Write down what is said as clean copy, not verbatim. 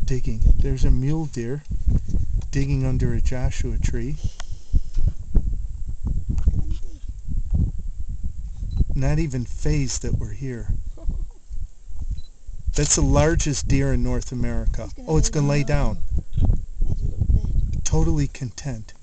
digging. There's a mule deer digging under a Joshua tree. Not even phased that we're here. That's the largest deer in North America. Oh, it's going to lay down. Totally content.